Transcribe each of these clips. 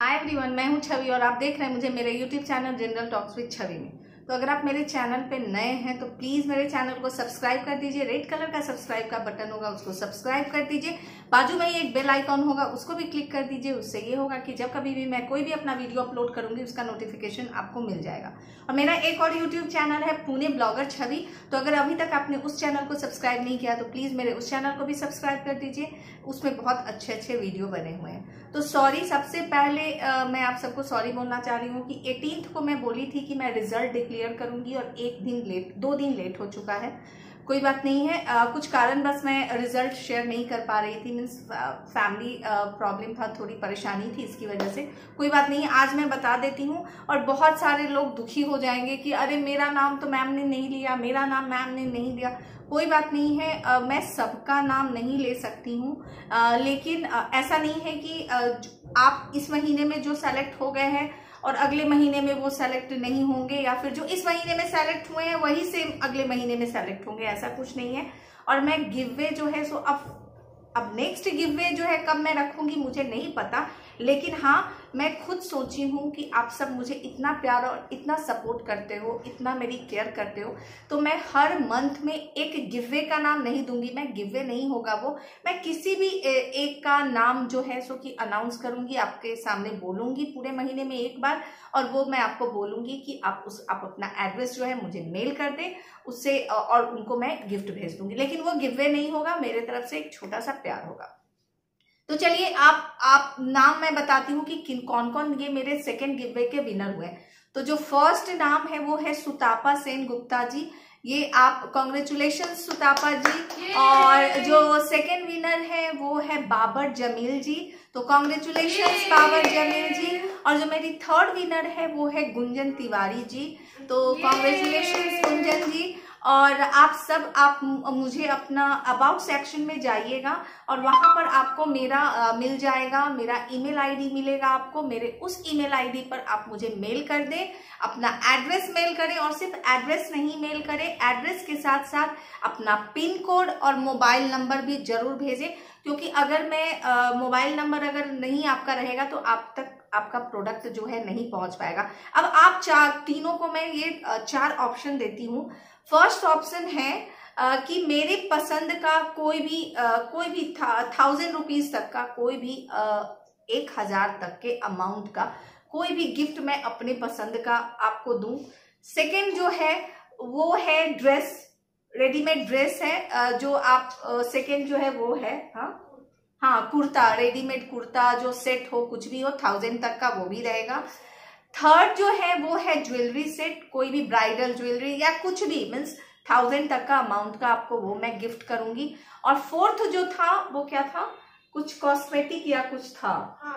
Hi everyone, मैं हूं छवि और आप देख रहे हैं मुझे मेरे YouTube channel general talks with Chhavi में। तो अगर आप मेरे चैनल पे नए हैं तो प्लीज़ मेरे चैनल को सब्सक्राइब कर दीजिए। रेड कलर का सब्सक्राइब का बटन होगा, उसको सब्सक्राइब कर दीजिए। बाजू में ही एक बेल आइकॉन होगा, उसको भी क्लिक कर दीजिए। उससे ये होगा कि जब कभी भी मैं कोई भी अपना वीडियो अपलोड करूंगी उसका नोटिफिकेशन आपको मिल जाएगा। और मेरा एक और यूट्यूब चैनल है पुणे ब्लॉगर छवि। तो अगर अभी तक आपने उस चैनल को सब्सक्राइब नहीं किया तो प्लीज़ मेरे उस चैनल को भी सब्सक्राइब कर दीजिए। उसमें बहुत अच्छे अच्छे वीडियो बने हुए हैं। तो सॉरी, सबसे पहले मैं आप सबको सॉरी बोलना चाह रही हूँ कि 18th को मैं बोली थी कि मैं रिजल्ट डिक्लेयर करूंगी और 2 दिन लेट हो चुका है। कोई बात नहीं है, कुछ कारण बस मैं रिजल्ट शेयर नहीं कर पा रही थी। मीन्स फैमिली प्रॉब्लम था, थोड़ी परेशानी थी, इसकी वजह से। कोई बात नहीं, आज मैं बता देती हूँ। और बहुत सारे लोग दुखी हो जाएंगे कि अरे मेरा नाम तो मैम ने नहीं लिया, मेरा नाम मैम ने नहीं लिया। कोई बात नहीं है, मैं सबका नाम नहीं ले सकती हूँ, लेकिन ऐसा नहीं है कि आप इस महीने में जो सेलेक्ट हो गए हैं और अगले महीने में वो सेलेक्ट नहीं होंगे, या फिर जो इस महीने में सेलेक्ट हुए हैं वही सेम अगले महीने में सेलेक्ट होंगे, ऐसा कुछ नहीं है। और मैं गिव वे जो है सो अब नेक्स्ट गिव वे जो है कब मैं रखूंगी मुझे नहीं पता, लेकिन हाँ मैं खुद सोची हूँ कि आप सब मुझे इतना प्यार और इतना सपोर्ट करते हो, इतना मेरी केयर करते हो, तो मैं हर मंथ में एक गिव वे का नाम नहीं दूंगी। मैं गिव वे नहीं होगा वो, मैं किसी भी एक का नाम जो है सो कि अनाउंस करूंगी, आपके सामने बोलूंगी पूरे महीने में एक बार। और वो मैं आपको बोलूंगी कि आप अपना एड्रेस जो है मुझे मेल कर दें, उससे और उनको मैं गिफ्ट भेज दूंगी। लेकिन वो गिव वे नहीं होगा, मेरे तरफ से एक छोटा सा प्यार होगा। तो चलिए आप नाम मैं बताती हूँ कि कौन कौन ये मेरे सेकंड गिव वे के विनर हुए। तो जो फर्स्ट नाम है वो है सुतापा सेन गुप्ता जी। ये आप कॉन्ग्रेचुलेशन सुतापा जी। और जो सेकंड विनर है वो है बाबर जमील जी। तो कॉन्ग्रेचुलेशन बाबर जमील जी। और जो मेरी थर्ड विनर है वो है गुंजन तिवारी जी। तो कॉन्ग्रेचुलेशन गुंजन जी। और आप मुझे अपना अबाउट सेक्शन में जाइएगा और वहां पर आपको मेरा मिल जाएगा, मेरा ईमेल आईडी मिलेगा आपको। मेरे उस ईमेल आईडी पर आप मुझे मेल कर दें, अपना एड्रेस मेल करें। और सिर्फ एड्रेस नहीं मेल करें, एड्रेस के साथ साथ अपना पिन कोड और मोबाइल नंबर भी जरूर भेजें, क्योंकि अगर मैं मोबाइल नंबर अगर नहीं आपका रहेगा तो आप तक आपका प्रोडक्ट जो है नहीं पहुंच पाएगा। अब आप तीनों को मैं ये 4 ऑप्शन देती हूँ। फर्स्ट ऑप्शन है कि मेरे पसंद का कोई भी 1000 रुपीज तक का, कोई भी 1000 तक के अमाउंट का कोई भी गिफ्ट मैं अपने पसंद का आपको दूं। सेकंड जो है वो है ड्रेस, रेडीमेड ड्रेस है जो आप सेकंड जो है वो है हाँ कुर्ता, रेडीमेड कुर्ता जो सेट हो, कुछ भी हो 1000 तक का, वो भी रहेगा। थर्ड जो है वो है ज्वेलरी सेट, कोई भी ब्राइडल ज्वेलरी या कुछ भी, मीन्स 1000 तक का अमाउंट का आपको वो मैं गिफ्ट करूंगी। और फोर्थ जो था वो क्या था, कुछ कॉस्मेटिक या कुछ था,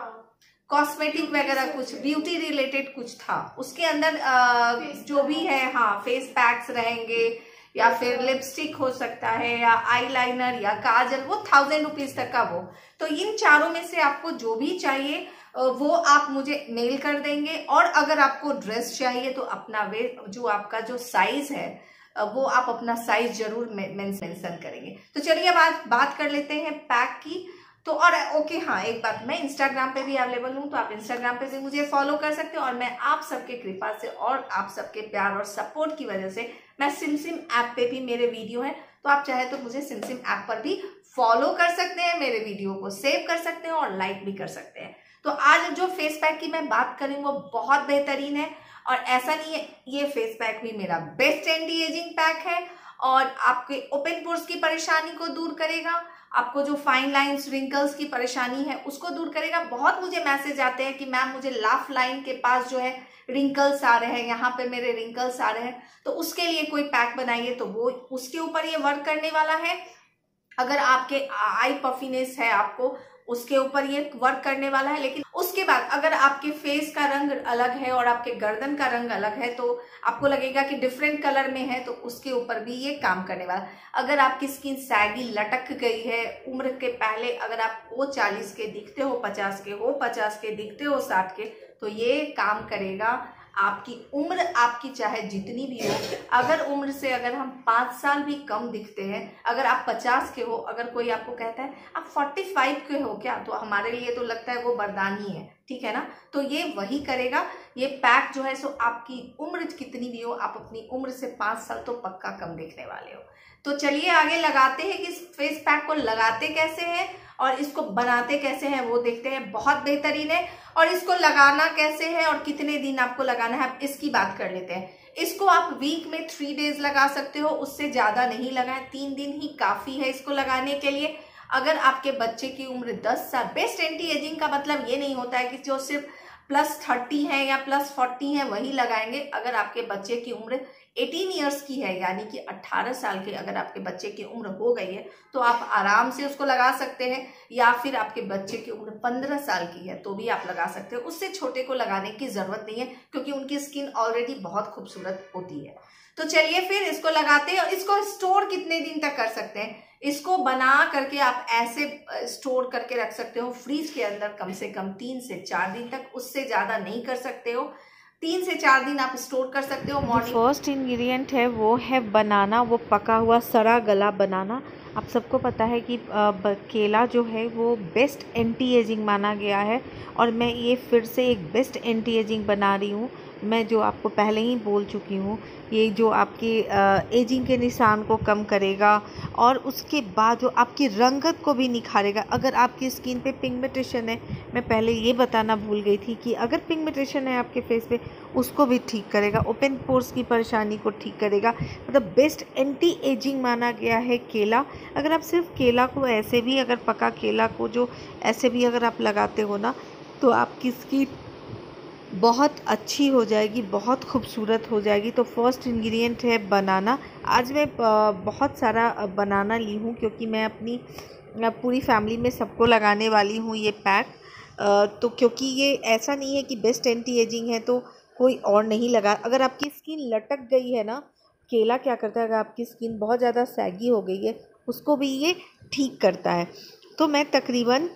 कॉस्मेटिक वगैरह, कुछ ब्यूटी रिलेटेड कुछ था। उसके अंदर जो भी है, हाँ फेस पैक्स रहेंगे या फिर लिपस्टिक हो सकता है या आईलाइनर या काजल, वो 1000 रुपीज तक का वो। तो इन चारों में से आपको जो भी चाहिए वो आप मुझे मेल कर देंगे। और अगर आपको ड्रेस चाहिए तो अपना जो आपका जो साइज है वो आप अपना साइज जरूर मेंशन करेंगे। तो चलिए बात कर लेते हैं पैक की। तो और ओके हाँ, एक बात, मैं इंस्टाग्राम पे भी अवेलेबल हूँ, तो आप इंस्टाग्राम पे भी मुझे फॉलो कर सकते हो। और मैं आप सबके कृपा से और आप सबके प्यार और सपोर्ट की वजह से मैं सिमसिम ऐप पे भी मेरे वीडियो है, तो आप चाहे तो मुझे सिमसिम ऐप पर भी फॉलो कर सकते हैं, मेरे वीडियो को सेव कर सकते हैं और लाइक भी कर सकते हैं। तो आज जो फेस पैक की मैं बात करूँ वो बहुत बेहतरीन है। और ऐसा नहीं है, ये फेस पैक भी मेरा बेस्ट एंटी एजिंग पैक है और आपके ओपन पोर्स की परेशानी को दूर करेगा, आपको जो फाइन लाइंस रिंकल्स की परेशानी है उसको दूर करेगा। बहुत मुझे मैसेज आते हैं कि मैम मुझे लाफ लाइन के पास जो है रिंकल्स आ रहे हैं, यहाँ पे मेरे रिंकल्स आ रहे हैं, तो उसके लिए कोई पैक बनाइए। तो वो उसके ऊपर ये वर्क करने वाला है। अगर आपके आई पफिनेस है, आपको उसके ऊपर ये वर्क करने वाला है। लेकिन उसके बाद अगर आपके फेस का रंग अलग है और आपके गर्दन का रंग अलग है, तो आपको लगेगा कि डिफरेंट कलर में है, तो उसके ऊपर भी ये काम करने वाला है। अगर आपकी स्किन सैगी लटक गई है उम्र के पहले, अगर आप वो 40 के दिखते हो, 50 के हो, 50 के दिखते हो, 60 के, तो ये काम करेगा आपकी उम्र आपकी चाहे जितनी भी हो, अगर उम्र से अगर हम 5 साल भी कम दिखते हैं, अगर आप 50 के हो, अगर कोई आपको कहता है आप 45 के हो क्या, तो हमारे लिए तो लगता है वो वरदानी है, ठीक है ना। तो ये वही करेगा। ये पैक जो है सो आपकी उम्र कितनी भी हो, आप अपनी उम्र से 5 साल तो पक्का कम दिखने वाले हो। तो चलिए आगे लगाते हैं कि इस फेस पैक को लगाते कैसे हैं और इसको बनाते कैसे हैं वो देखते हैं। बहुत बेहतरीन है। और इसको लगाना कैसे है और कितने दिन आपको लगाना है, इसकी बात कर लेते हैं। इसको आप वीक में 3 डेज लगा सकते हो, उससे ज़्यादा नहीं लगाएं, 3 दिन ही काफ़ी है इसको लगाने के लिए। अगर आपके बच्चे की उम्र 10 साल, बेस्ट एंटी एजिंग का मतलब ये नहीं होता है कि जो सिर्फ +30 है या +40 है वही लगाएंगे। अगर आपके बच्चे की उम्र 18 ईयर्स की है, यानी कि 18 साल के अगर आपके बच्चे की उम्र हो गई है, तो आप आराम से उसको लगा सकते हैं। या फिर आपके बच्चे की उम्र 15 साल की है तो भी आप लगा सकते हो। उससे छोटे को लगाने की ज़रूरत नहीं है, क्योंकि उनकी स्किन ऑलरेडी बहुत खूबसूरत होती है। तो चलिए फिर इसको लगाते हैं। और इसको स्टोर कितने दिन तक कर सकते हैं, इसको बना करके आप ऐसे स्टोर करके रख सकते हो फ्रीज के अंदर कम से कम 3 से 4 दिन तक, उससे ज़्यादा नहीं कर सकते हो। 3 से 4 दिन आप स्टोर कर सकते हो। मॉर्निंग फर्स्ट इंग्रेडिएंट है वो है बनाना, वो पका हुआ सड़ा गला बनाना। आप सबको पता है कि केला जो है वो बेस्ट एंटी एजिंग माना गया है, और मैं ये फिर से एक बेस्ट एंटी एजिंग बना रही हूँ। मैं जो आपको पहले ही बोल चुकी हूँ, ये जो आपकी एजिंग के निशान को कम करेगा और उसके बाद जो आपकी रंगत को भी निखारेगा। अगर आपकी स्किन पे पिगमेंटेशन है, मैं पहले ये बताना भूल गई थी कि अगर पिगमेंटेशन है आपके फेस पे, उसको भी ठीक करेगा, ओपन पोर्स की परेशानी को ठीक करेगा। मतलब बेस्ट एंटी एजिंग माना गया है केला। अगर आप सिर्फ केला को ऐसे भी, अगर पका केला को जो ऐसे भी अगर आप लगाते हो ना, तो आपकी स्किन बहुत अच्छी हो जाएगी, बहुत खूबसूरत हो जाएगी। तो फर्स्ट इंग्रेडिएंट है बनाना। आज मैं बहुत सारा बनाना ली हूँ, क्योंकि मैं अपनी पूरी फैमिली में सबको लगाने वाली हूँ ये पैक। तो क्योंकि ये ऐसा नहीं है कि बेस्ट एंटी एजिंग है तो कोई और नहीं लगा। अगर आपकी स्किन लटक गई है ना, केला क्या करता है, अगर आपकी स्किन बहुत ज़्यादा सैगी हो गई है, उसको भी ये ठीक करता है। तो मैं तकरीबन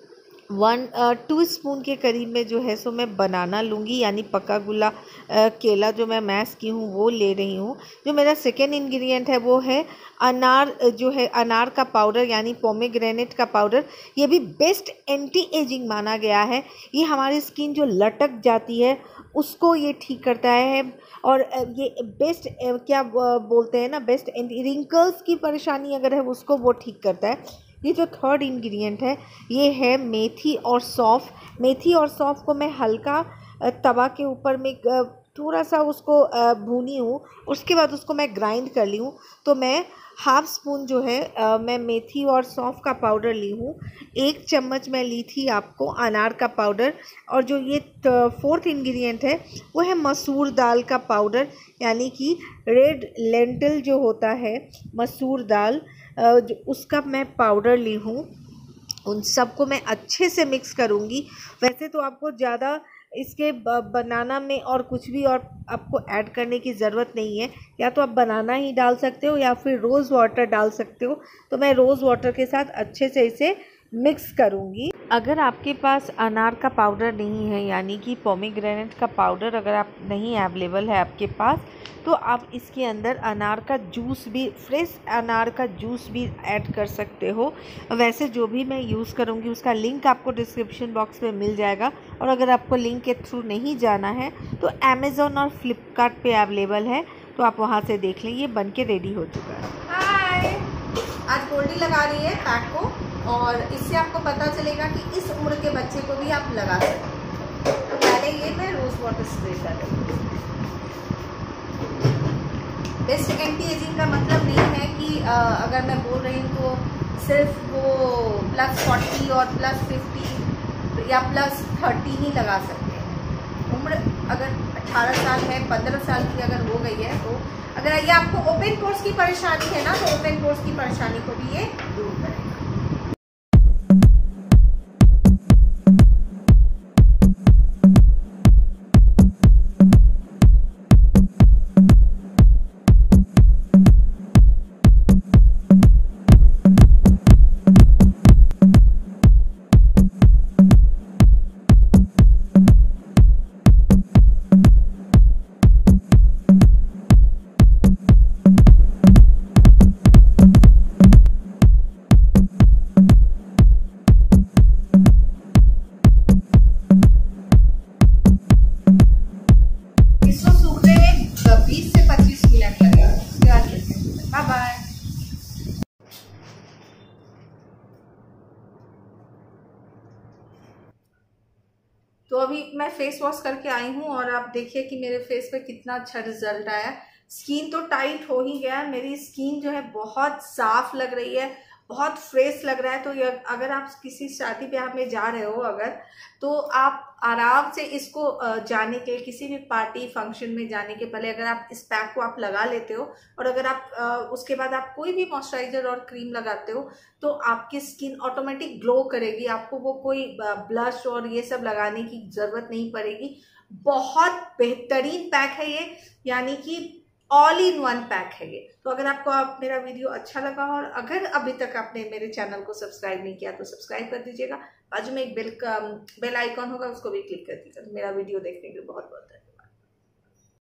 2 स्पून के करीब में जो है सो मैं बनाना लूँगी, यानी पका गुला केला जो मैं मैश की हूँ वो ले रही हूँ। जो मेरा सेकेंड इंग्रेडिएंट है वो है अनार, जो है अनार का पाउडर, यानी पोमेग्रेनेट का पाउडर। ये भी बेस्ट एंटी एजिंग माना गया है। ये हमारी स्किन जो लटक जाती है उसको ये ठीक करता है, और ये बेस्ट क्या बोलते हैं ना, बेस्ट एंटी रिंकल्स की परेशानी अगर है उसको वो ठीक करता है। ये जो थर्ड इंग्रेडिएंट है ये है मेथी और सौंफ। मेथी और सौंफ को मैं हल्का तवा के ऊपर में थोड़ा सा उसको भूनी हूँ, उसके बाद उसको मैं ग्राइंड कर ली हूँ। तो मैं हाफ स्पून जो है मैं मेथी और सौंफ का पाउडर ली हूँ। 1 चम्मच मैं ली थी आपको अनार का पाउडर। और जो ये फोर्थ इंग्रेडिएंट है वो है मसूर दाल का पाउडर, यानी कि रेड लेंटिल जो होता है मसूर दाल, जो उसका मैं पाउडर ली हूँ। उन सबको मैं अच्छे से मिक्स करूँगी। वैसे तो आपको ज़्यादा इसके बनाना में और कुछ भी और आपको ऐड करने की ज़रूरत नहीं है, या तो आप बनाना ही डाल सकते हो या फिर रोज़ वाटर डाल सकते हो। तो मैं रोज़ वाटर के साथ अच्छे से इसे मिक्स करूँगी। अगर आपके पास अनार का पाउडर नहीं है, यानी कि पोमेग्रेनेट का पाउडर अगर आप नहीं अवेलेबल है आपके पास, तो आप इसके अंदर अनार का जूस भी, फ्रेश अनार का जूस भी ऐड कर सकते हो। वैसे जो भी मैं यूज़ करूँगी उसका लिंक आपको डिस्क्रिप्शन बॉक्स में मिल जाएगा। और अगर आपको लिंक के थ्रू नहीं जाना है तो अमेज़ॉन और फ्लिपकार्ट पे अवेलेबल है, तो आप वहाँ से देख लें। ये बन के रेडी हो चुका है। हाय, आज गोल्डी लगा रही है पैक को, और इससे आपको पता चलेगा कि इस उम्र के बच्चे को भी आप लगा सकते हैं। तो पहले ये मैं रोज वाटर स्प्रे कर रही हूँ। बेस्ट एंटी एजिंग का मतलब नहीं है कि अगर मैं बोल रही हूँ तो सिर्फ वो +40 और +50 या +30 ही लगा सकते हैं। उम्र अगर 18 साल है, 15 साल की अगर हो गई है, तो अगर ये आपको ओपन पोर्स की परेशानी है ना, तो ओपन पोर्स की परेशानी को भी ये दूर करेगा। तो अभी मैं फेस वॉश करके आई हूँ और आप देखिए कि मेरे फेस पे कितना अच्छा रिजल्ट आया। स्किन तो टाइट हो ही गया, मेरी स्किन जो है बहुत साफ लग रही है, बहुत फ्रेश लग रहा है। तो ये अगर आप किसी शादी ब्याह में जा रहे हो अगर, तो आप आराम से इसको जाने के, किसी भी पार्टी फंक्शन में जाने के पहले अगर आप इस पैक को आप लगा लेते हो और अगर आप उसके बाद आप कोई भी मॉइस्चराइजर और क्रीम लगाते हो तो आपकी स्किन ऑटोमेटिक ग्लो करेगी। आपको वो कोई ब्लश और ये सब लगाने की जरूरत नहीं पड़ेगी। बहुत बेहतरीन पैक है ये, यानी कि ऑल इन वन पैक है ये। तो अगर आपको मेरा वीडियो अच्छा लगा और अगर अभी तक आपने मेरे चैनल को सब्सक्राइब नहीं किया तो सब्सक्राइब कर दीजिएगा। बाजू में एक बेल आइकॉन होगा, उसको भी क्लिक कर दीजिएगा। मेरा वीडियो देखने के लिए बहुत बहुत